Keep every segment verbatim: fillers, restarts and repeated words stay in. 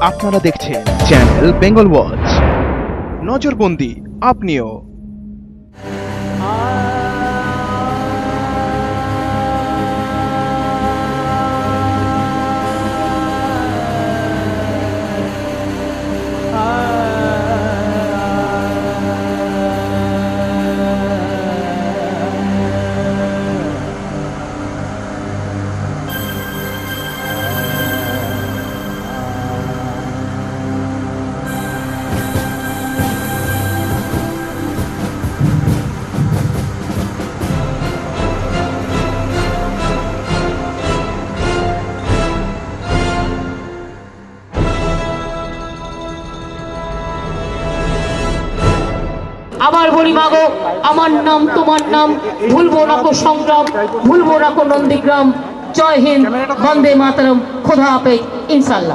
আপনারা দেখছেন channel Bengal watch. নজরবন্দি আপনিও। আবার বলি মাগো, আমার নাম তোমার নাম, ভুলবো না কো সংগ্রাম, ভুলবো না কো নন্দীগ্রাম। জয় হিন্দ, বন্দে মাতরম, খোদা হাফেজ, ইনশাল্লাহ।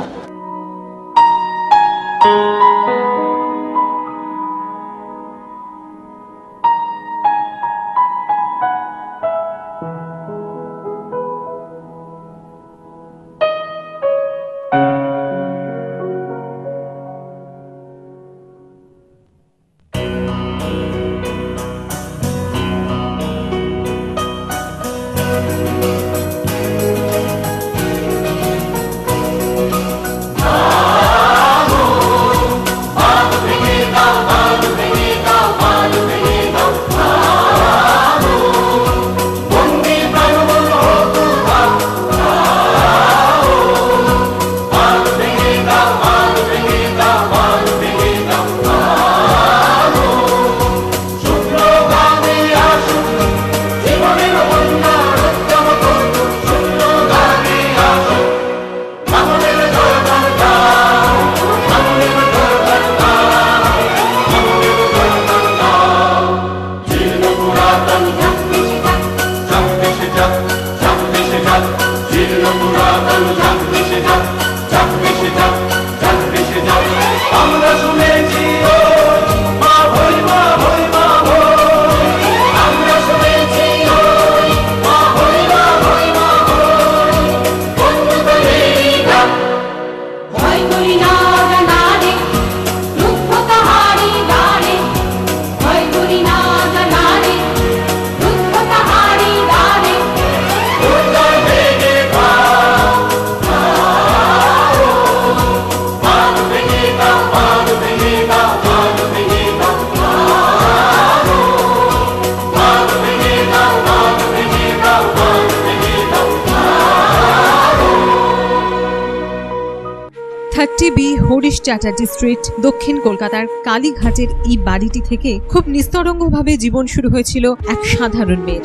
Thirty B Harish Chatterjee street, দক্ষিণ কলকাতার কালীঘাটের এই বাড়িটি থেকে খুব নিস্তরঙ্গভাবে জীবন শুরু হয়েছিল এক সাধারণ মেয়ের।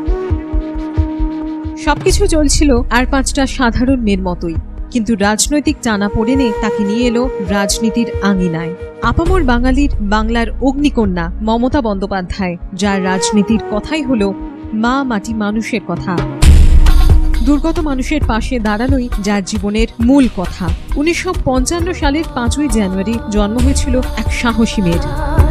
সবকিছু চলছিল আর পাঁচটা সাধারণ মেয়ের মতোই, কিন্তু রাজনৈতিক টানাপোড়েনে তাকে নিয়ে এলো রাজনীতির আঙিনায়। আপামর বাঙালির বাংলার অগ্নিকন্যা মমতা বন্দ্যোপাধ্যায়, যার রাজনীতির কথাই হলো মা মাটি মানুষের কথা। দুর্গত মানুষের পাশে দাঁড়ানোই যার জীবনের মূল কথা। উনিশশো পঞ্চান্ন সালের পাঁচই জানুয়ারি জন্ম হয়েছিল এক সাহসী মেয়ের।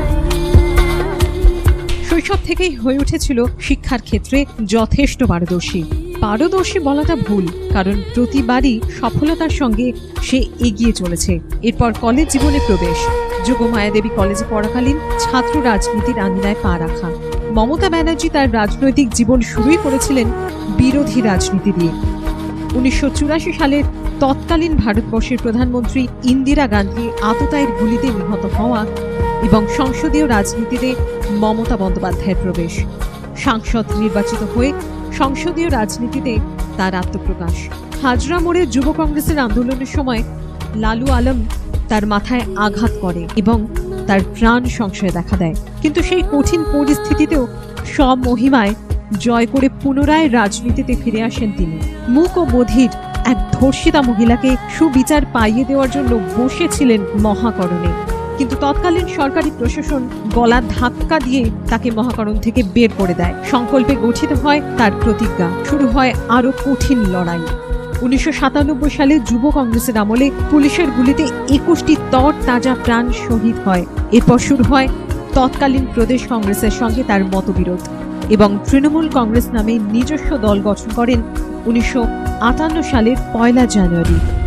শৈশব থেকেই হয়ে উঠেছিল শিক্ষার ক্ষেত্রে যথেষ্ট পারদর্শী। পারদর্শী বলাটা ভুল, কারণ প্রতিবারই সফলতার সঙ্গে সে এগিয়ে চলেছে। এরপর কলেজ জীবনে প্রবেশ, যোগমায়া দেবী কলেজে পড়াকালীন ছাত্র রাজনীতির আঙিনায় পা রাখা। মমতা ব্যানার্জি তার রাজনৈতিক জীবন শুরুই করেছিলেন বিরোধী রাজনীতি দিয়ে। উনিশশো চুরাশি সালের তৎকালীন ভারতবর্ষের প্রধানমন্ত্রী ইন্দিরা গান্ধী আততায়ীর গুলিতে নিহত হওয়া এবং সংসদীয় রাজনীতিতে মমতা বন্দ্যোপাধ্যায়ের প্রবেশ। সাংসদ নির্বাচিত হয়ে সংসদীয় রাজনীতিতে তার আত্মপ্রকাশ। হাজরা মোড়ে যুব কংগ্রেসের আন্দোলনের সময় লালু আলম তার মাথায় আঘাত করে এবং তার প্রাণ সংশয় দেখা দেয়, কিন্তু সেই কঠিন পরিস্থিতিতেও সব মহিমায় জয় করে পুনরায় রাজনীতিতে ফিরে আসেন তিনি। মূক ও বধির এক ধর্ষিতা মহিলাকে সুবিচার পাইয়ে দেওয়ার জন্য বসেছিলেন মহাকরণে, কিন্তু তৎকালীন সরকারি প্রশাসন গলা ধাক্কা দিয়ে তাকে মহাকরণ থেকে বের করে দেয়। সংকল্পে গঠিত হয় তার প্রতিজ্ঞা, শুরু হয় আরো কঠিন লড়াই। উনিশশো সাতানব্বই সালে যুব কংগ্রেসের আমলে পুলিশের গুলিতে একুশটি তর তাজা প্রাণ শহীদ হয়। এরপর শুরু হয় তৎকালীন প্রদেশ কংগ্রেসের সঙ্গে তার মতবিরোধ এবং তৃণমূল কংগ্রেস নামে নিজস্ব দল গঠন করেন উনিশশো আটান্ন সালের পয়লা জানুয়ারি।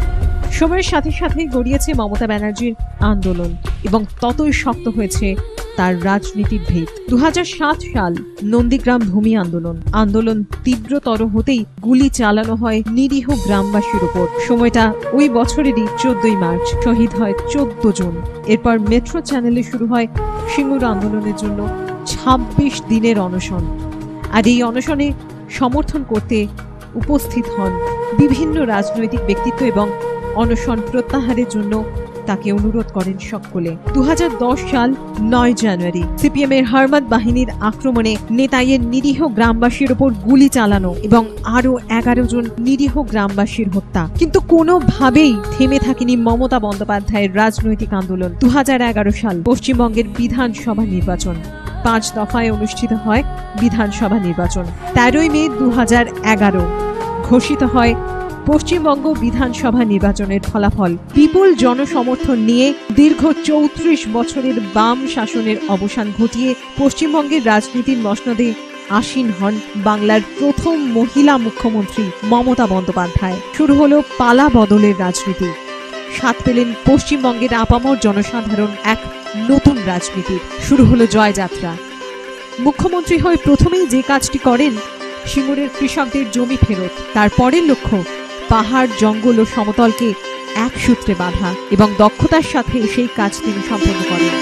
সময়ের সাথে সাথে গড়িয়েছে মমতা ব্যানার্জির আন্দোলন এবং ততই শক্ত হয়েছে তার রাজনীতির ভিত। দু হাজার সাত সাল নন্দীগ্রাম ভূমি আন্দোলন আন্দোলন তীব্রতর হতেই গুলি চালানো হয় নিরীহ গ্রামবাসীর উপর। সময়টা ওই বছরেরই চোদ্দই মার্চ, শহীদ হয় চোদ্দ জন। এরপর মেট্রো চ্যানেলে শুরু হয় সিঙ্গুর আন্দোলনের জন্য ছাব্বিশ দিনের অনশন। আর এই অনশনে সমর্থন করতে উপস্থিত হন বিভিন্ন রাজনৈতিক ব্যক্তিত্ব এবং অনশন প্রত্যাহারের জন্য তাকে অনুরোধ করেন সকলে। দু হাজার দশ সাল নয় জানুয়ারি সিপিএম এর হারমাদ বাহিনীর আক্রমণে নেতাইয়ের নিরীহ গ্রামবাসীর উপর গুলি চালানো এবং আরো এগারো জন নিরীহ গ্রামবাসীর হত্যা। কিন্তু কোনোভাবেই থেমে থাকেনি মমতা বন্দ্যোপাধ্যায়ের রাজনৈতিক আন্দোলন। দু হাজার এগারো সাল পশ্চিমবঙ্গের বিধানসভা নির্বাচন, পাঁচ দফায় অনুষ্ঠিত হয় বিধানসভা নির্বাচন। তেরোই মে দু হাজার এগারো ঘোষিত হয় পশ্চিমবঙ্গ বিধানসভা নির্বাচনের ফলাফল। বিপুল জনসমর্থন নিয়ে দীর্ঘ চৌত্রিশ বছরের বাম শাসনের অবসান ঘটিয়ে পশ্চিমবঙ্গের রাজনীতির মসনদে আসীন হন বাংলার প্রথম মহিলা মুখ্যমন্ত্রী মমতা বন্দ্যোপাধ্যায়। শুরু হলো পালা বদলের রাজনীতি। স্বাদ পেলেন পশ্চিমবঙ্গের আপামর জনসাধারণ এক নতুন রাজনীতির। শুরু হলো জয়যাত্রা। মুখ্যমন্ত্রী হয়ে প্রথমেই যে কাজটি করেন, সিঙ্গুরের কৃষকদের জমি ফেরত। তার পরের লক্ষ্য পাহাড়, জঙ্গল ও সমতলকে এক সূত্রে বাঁধা এবং দক্ষতার সাথে সেই কাজ তিনি সম্পন্ন করেন।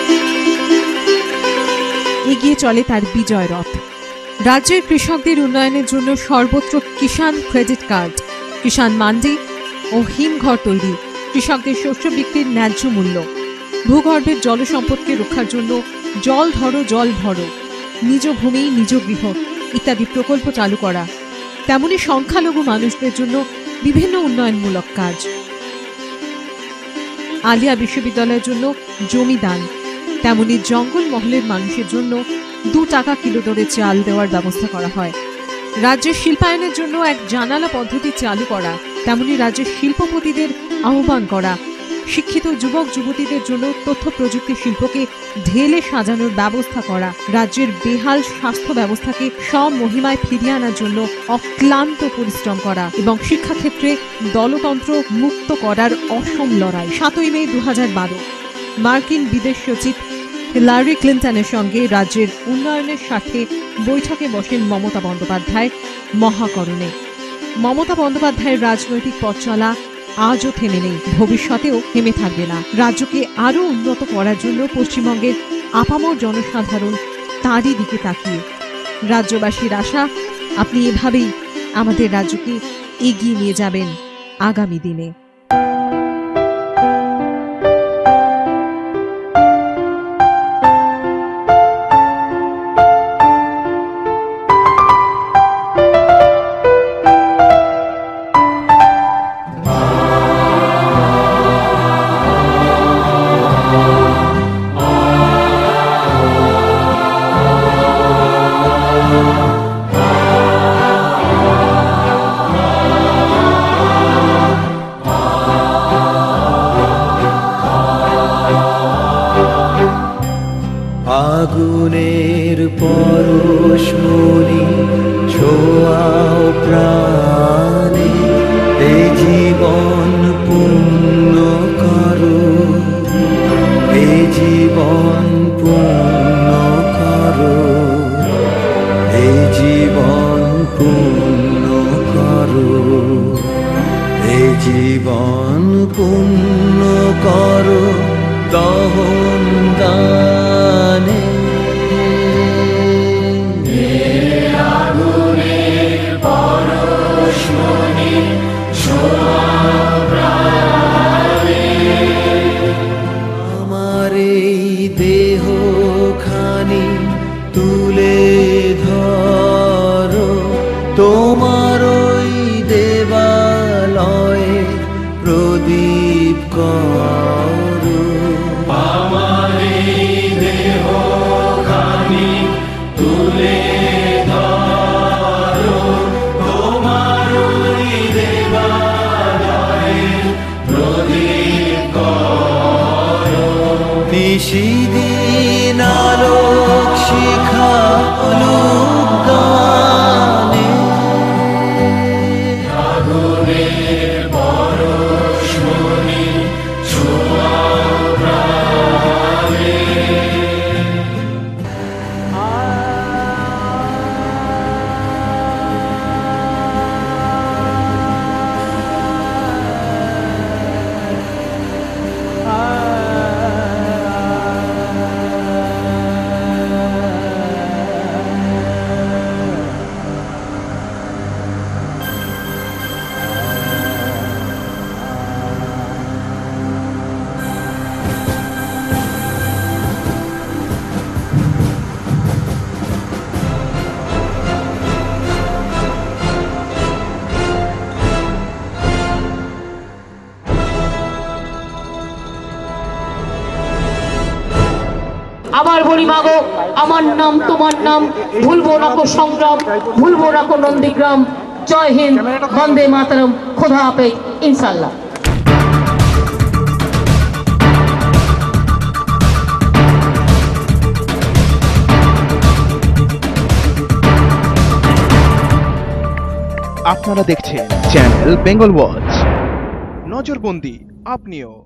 এগিয়ে চলে তার বিজয় রথ। রাজ্যের কৃষকদের উন্নয়নের জন্য সর্বত্র কিষাণ ক্রেডিট কার্ড, কিষাণ মান্ডি ও হিমঘর তৈরি, কৃষকদের শস্য বিক্রির ন্যায্য মূল্য, ভূগর্ভের জলসম্পদকে রক্ষার জন্য জল ধরো জল ভরো, নিজ ভূমি নিজ গৃহ ইত্যাদি প্রকল্প চালু করা। তেমনি সংখ্যালঘু মানুষদের জন্য বিভিন্ন উন্নয়নমূলক কাজ। আলিয়া বিশ্ববিদ্যালয়ের জন্য জমি দান, তেমনি জঙ্গল মহলের মানুষের জন্য দু টাকা কিলো দরে চাল দেওয়ার ব্যবস্থা করা হয়। রাজ্যের শিল্পায়নের জন্য এক জানালা পদ্ধতি চালু করা, তেমনি রাজ্যের শিল্পপতিদের আহ্বান করা, শিক্ষিত যুবক যুবতীদের জন্য তথ্য প্রযুক্তি শিল্পকে ঢেলে সাজানোর ব্যবস্থা করা, রাজ্যের বেহাল স্বাস্থ্য ব্যবস্থাকে সমহিমায় ফিরিয়ে আনার জন্য অক্লান্ত পরিশ্রম করা এবং শিক্ষাক্ষেত্রে দলতন্ত্র মুক্ত করার অসম লড়াই। সাতই মে দু হাজার বারো মার্কিন বিদেশ সচিব হিলারি ক্লিন্টনের সঙ্গে রাজ্যের উন্নয়নের স্বার্থে বৈঠকে বসেন মমতা বন্দ্যোপাধ্যায় মহাকরণে। মমতা বন্দ্যোপাধ্যায়ের রাজনৈতিক পথ চলা আজও থেমে নেই, ভবিষ্যতেও থেমে থাকবে না। রাজ্যকে আরো উন্নত করার জন্য পশ্চিমবঙ্গের আপামর জনসাধারণ তারই দিকে তাকিয়ে। রাজ্যবাসীর আশা, আপনি এভাবেই আমাদের রাজ্যকে এগিয়ে নিয়ে যাবেন আগামী দিনে। আগুনের পরশমণি ছোঁয়াও প্রাণে, এই জীবন পূর্ণ করো, এই জীবন পূর্ণ করো, এই জীবন পূর্ণ করো, এই জীবন পূর্ণ করো দহন দানে। আমার এই দেহ খানি তুলে ধরো, তোমার ওই দেবালয়ে প্রদীপ করো। আমার এই দেহ খানি তুলে ধরো, তোমার ওই দেবালয়ে প্রদীপ করো। নিশিদিন আলোক শিখা আলোক গানে, আগুনের পরশ আবার বলি মাগো আমার নাম তোমার নাম ভুলবো না কো সংগ্রাম ভুলবো না কো নন্দীগ্রাম জয় হিন্দ বন্দে মাতরম খোদা হাফেজ ইনশাল্লাহ। আপনারা দেখছেন চ্যানেল বেঙ্গল ওয়াচ। নজরবন্দি আপনিও।